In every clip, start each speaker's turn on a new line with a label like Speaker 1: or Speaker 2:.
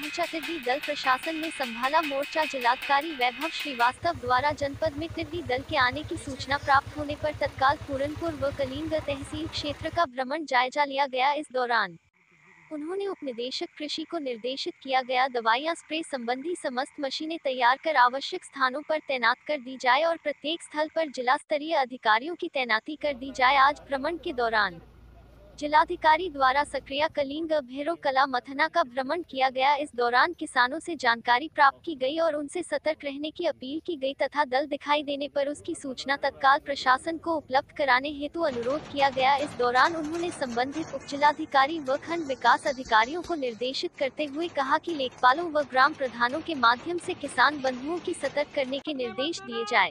Speaker 1: पहुंचा टिड्डी दल। प्रशासन ने संभाला मोर्चा। जिलाधिकारी वैभव श्रीवास्तव द्वारा जनपद में टिड्डी दल के आने की सूचना प्राप्त होने पर तत्काल पूरनपुर व कलिंग तहसील क्षेत्र का भ्रमण जायजा लिया गया। इस दौरान उन्होंने उपनिदेशक कृषि को निर्देशित किया गया दवाइयां स्प्रे संबंधी समस्त मशीनें तैयार कर आवश्यक स्थानों पर तैनात कर दी जाए और प्रत्येक स्थल पर जिला स्तरीय अधिकारियों की तैनाती कर दी जाए। आज भ्रमण के दौरान जिलाधिकारी द्वारा सक्रिया, कलिंग, भैरव कला, मथना का भ्रमण किया गया। इस दौरान किसानों से जानकारी प्राप्त की गई और उनसे सतर्क रहने की अपील की गई तथा दल दिखाई देने पर उसकी सूचना तत्काल प्रशासन को उपलब्ध कराने हेतु अनुरोध किया गया। इस दौरान उन्होंने संबंधित उप जिलाधिकारी व खंड विकास अधिकारियों को निर्देशित करते हुए कहा कि लेखपालों व ग्राम प्रधानों के माध्यम से किसान बंधुओं की सतर्क करने के निर्देश दिए जाए।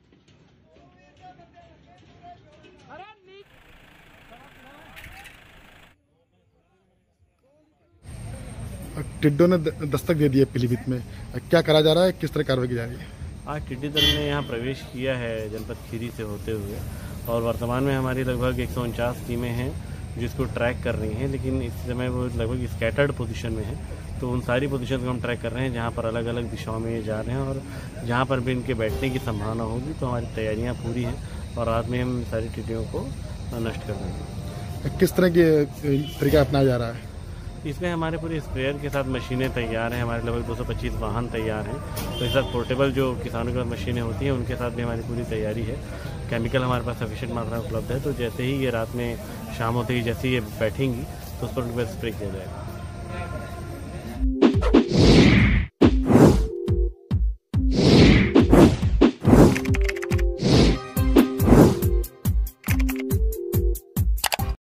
Speaker 2: टिड्डों ने दस्तक दे दी है पीलीभीत में, क्या करा जा रहा है, किस तरह कार्रवाई की जा रही है?
Speaker 3: आज टिड्डी दल ने यहाँ प्रवेश किया है जनपद खीरी से होते हुए और वर्तमान में हमारी लगभग 149 टीमें हैं जिसको ट्रैक कर रही हैं, लेकिन इस समय वो लगभग स्कैटर्ड पोजीशन में है। तो उन सारी पोजीशन को हम ट्रैक कर रहे हैं जहाँ पर अलग अलग दिशाओं में ये जा रहे हैं और जहाँ पर भी इनके बैठने की संभावना होगी तो हमारी तैयारियाँ पूरी हैं और रात में हम सारी टिड्डियों को नष्ट कर देंगे।
Speaker 2: किस तरह के तरीका अपनाया जा रहा है?
Speaker 3: इसमें हमारे पूरे स्प्रेयर के साथ मशीनें तैयार हैं, हमारे लगभग 225 वाहन तैयार हैं। तो इस साथ पोर्टेबल जो किसानों के पास मशीनें होती हैं उनके साथ भी हमारी पूरी तैयारी है। केमिकल हमारे पास सफिशिएंट मात्रा में उपलब्ध है, तो जैसे ही ये रात में शाम होते ही जैसे ही ये बैठेंगी तो उस पर उनके पास स्प्रे किया जाएगा।